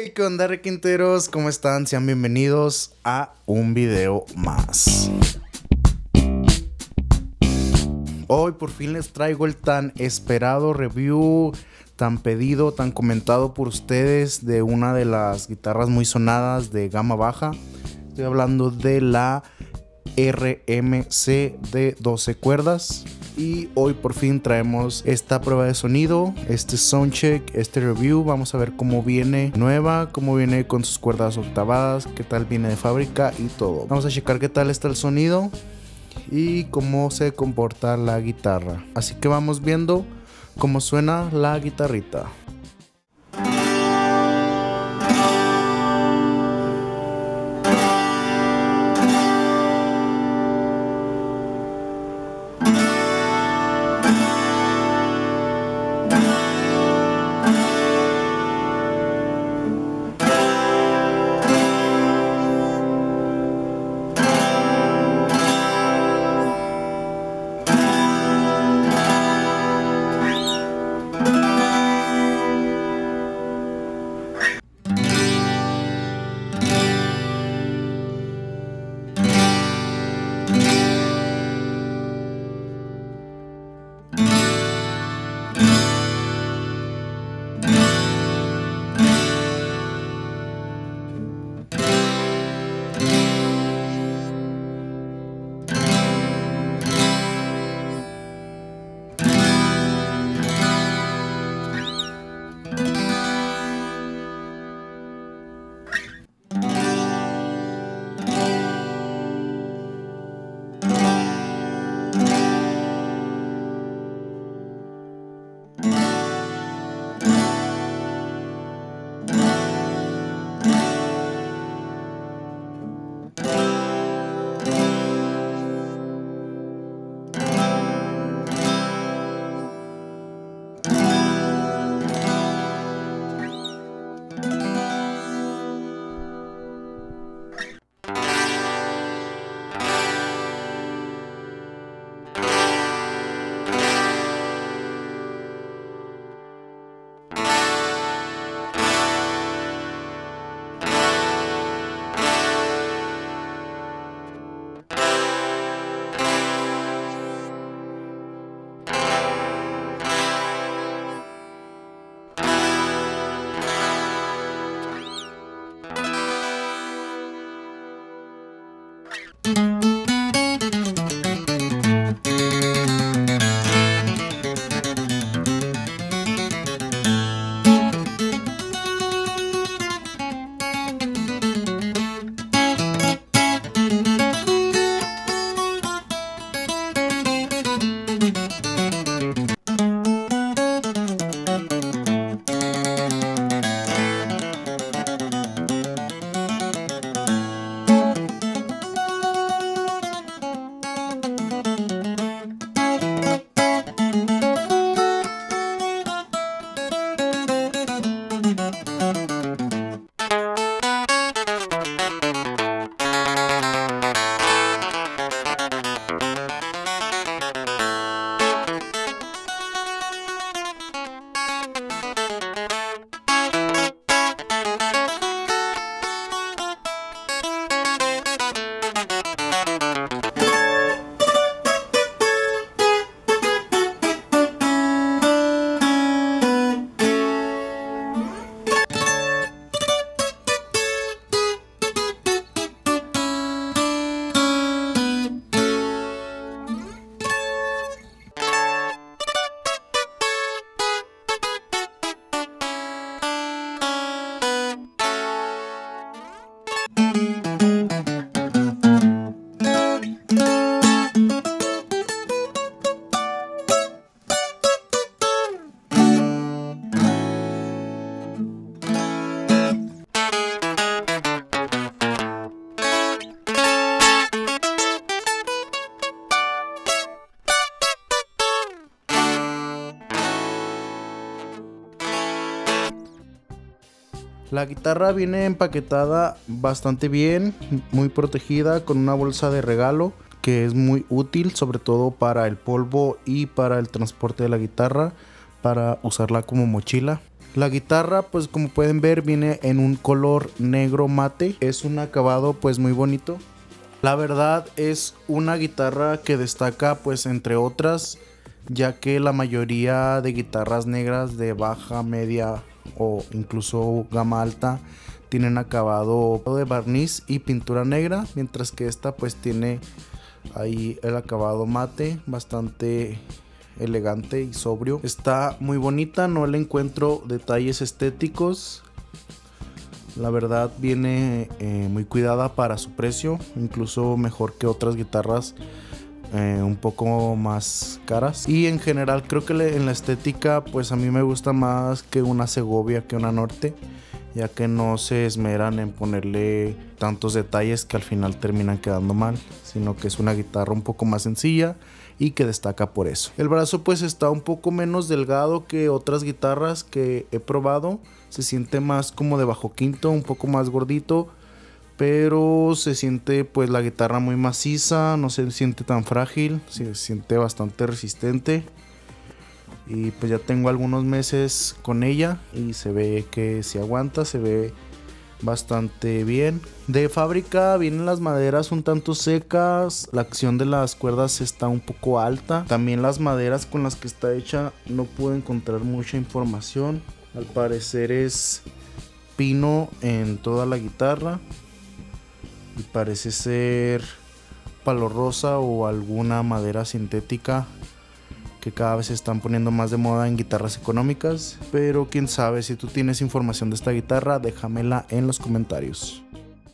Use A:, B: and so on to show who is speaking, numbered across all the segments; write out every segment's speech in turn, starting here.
A: Hey, ¿qué onda, requinteros? ¿Cómo están? Sean bienvenidos a un video más. Hoy por fin les traigo el tan esperado review, tan pedido, tan comentado por ustedes de una de las guitarras muy sonadas de gama baja. Estoy hablando de la RMC de 12 cuerdas. Y hoy por fin traemos esta prueba de sonido, este soundcheck, este review. Vamos a ver cómo viene nueva, cómo viene con sus cuerdas octavadas, qué tal viene de fábrica y todo. Vamos a checar qué tal está el sonido y cómo se comporta la guitarra. Así que vamos viendo cómo suena la guitarrita. La guitarra viene empaquetada bastante bien, muy protegida con una bolsa de regalo que es muy útil, sobre todo para el polvo y para el transporte de la guitarra, para usarla como mochila. La guitarra, pues como pueden ver, viene en un color negro mate. Es un acabado pues muy bonito. La verdad es una guitarra que destaca pues entre otras, ya que la mayoría de guitarras negras de baja, media o incluso gama alta tienen acabado de barniz y pintura negra, mientras que esta pues tiene ahí el acabado mate, bastante elegante y sobrio. Está muy bonita, no le encuentro detalles estéticos. La verdad viene muy cuidada para su precio, incluso mejor que otras guitarras un poco más caras. Y en general creo que en la estética pues a mí me gusta más que una Segovia que una Norte, ya que no se esmeran en ponerle tantos detalles que al final terminan quedando mal, sino que es una guitarra un poco más sencilla y que destaca por eso. El brazo pues está un poco menos delgado que otras guitarras que he probado, se siente más como de bajo quinto, un poco más gordito, pero se siente pues la guitarra muy maciza, no se siente tan frágil, se siente bastante resistente. Y pues ya tengo algunos meses con ella y se ve que se aguanta, se ve bastante bien. De fábrica vienen las maderas un tanto secas, la acción de las cuerdas está un poco alta. También las maderas con las que está hecha no puedo encontrar mucha información. Al parecer es pino en toda la guitarra y parece ser palo rosa o alguna madera sintética que cada vez se están poniendo más de moda en guitarras económicas, pero quién sabe. Si tú tienes información de esta guitarra, déjamela en los comentarios.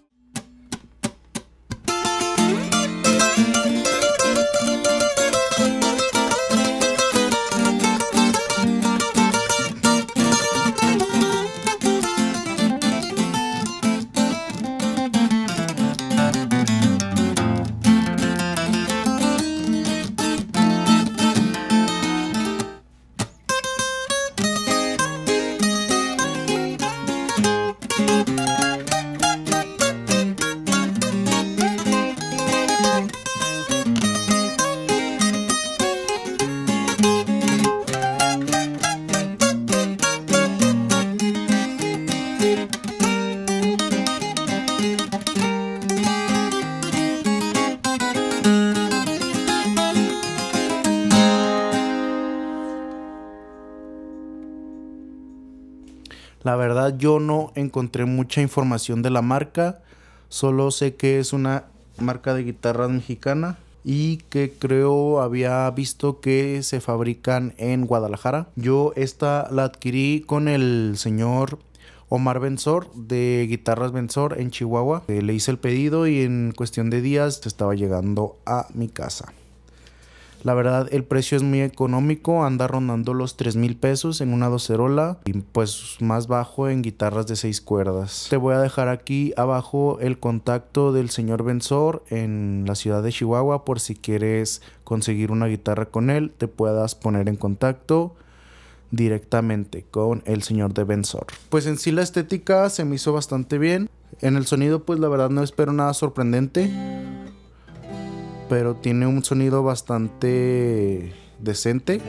A: La verdad yo no encontré mucha información de la marca, solo sé que es una marca de guitarras mexicana y que creo había visto que se fabrican en Guadalajara. Yo esta la adquirí con el señor Omar Bensor de Guitarras Bensor en Chihuahua. Le hice el pedido y en cuestión de días estaba llegando a mi casa. La verdad el precio es muy económico, anda rondando los 3,000 pesos en una docerola y pues más bajo en guitarras de 6 cuerdas. Te voy a dejar aquí abajo el contacto del señor Bensor en la ciudad de Chihuahua por si quieres conseguir una guitarra con él, te puedas poner en contacto directamente con el señor de Bensor. Pues en sí la estética se me hizo bastante bien. En el sonido pues la verdad no espero nada sorprendente, pero tiene un sonido bastante decente.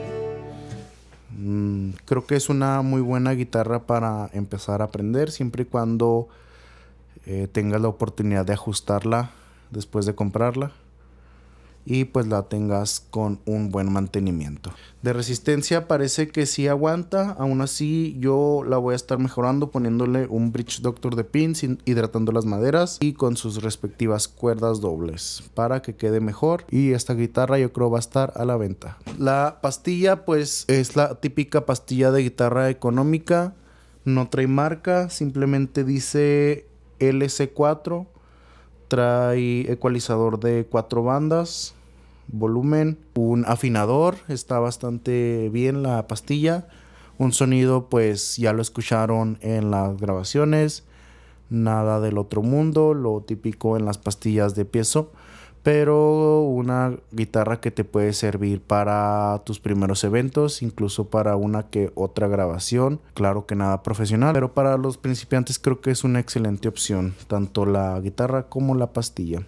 A: Creo que es una muy buena guitarra para empezar a aprender, siempre y cuando tengas la oportunidad de ajustarla después de comprarla y pues la tengas con un buen mantenimiento. De resistencia parece que sí aguanta, aún así yo la voy a estar mejorando poniéndole un Bridge Doctor de pins, hidratando las maderas y con sus respectivas cuerdas dobles para que quede mejor, y esta guitarra yo creo va a estar a la venta. La pastilla pues es la típica pastilla de guitarra económica, no trae marca, simplemente dice LC4. Trae ecualizador de 4 bandas, volumen, un afinador, está bastante bien la pastilla. Un sonido pues ya lo escucharon en las grabaciones, nada del otro mundo, lo típico en las pastillas de piezo, pero una guitarra que te puede servir para tus primeros eventos, incluso para una que otra grabación. Claro que nada profesional, pero para los principiantes creo que es una excelente opción, tanto la guitarra como la pastilla.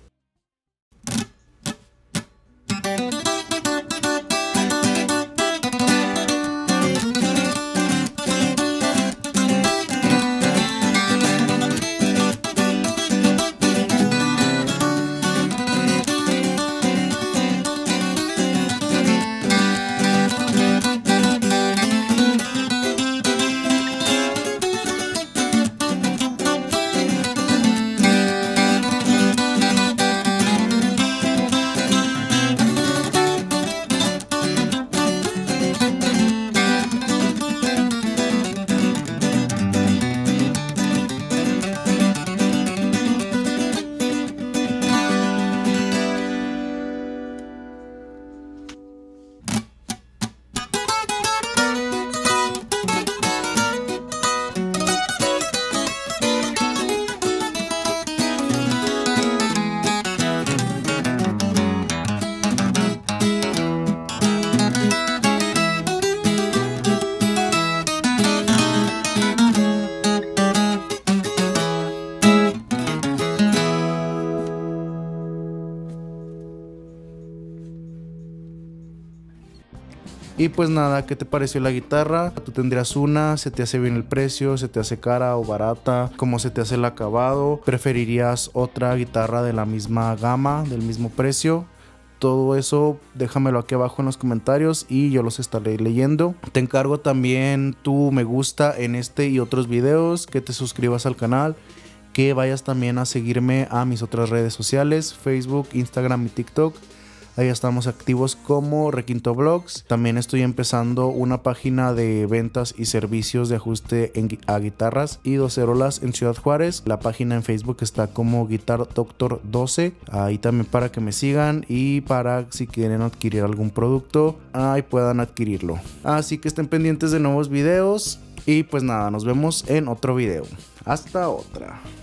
A: Y pues nada, ¿qué te pareció la guitarra? ¿Tú tendrías una? ¿Se te hace bien el precio? ¿Se te hace cara o barata? ¿Cómo se te hace el acabado? ¿Preferirías otra guitarra de la misma gama, del mismo precio? Todo eso déjamelo aquí abajo en los comentarios y yo los estaré leyendo. Te encargo también tu me gusta en este y otros videos, que te suscribas al canal, que vayas también a seguirme a mis otras redes sociales, Facebook, Instagram y TikTok. Ahí estamos activos como Requinto Vlogs. También estoy empezando una página de ventas y servicios de ajuste a guitarras y docerolas en Ciudad Juárez. La página en Facebook está como Guitar Doctor 12. Ahí también para que me sigan y para si quieren adquirir algún producto, ahí puedan adquirirlo. Así que estén pendientes de nuevos videos y pues nada, nos vemos en otro video. Hasta otra.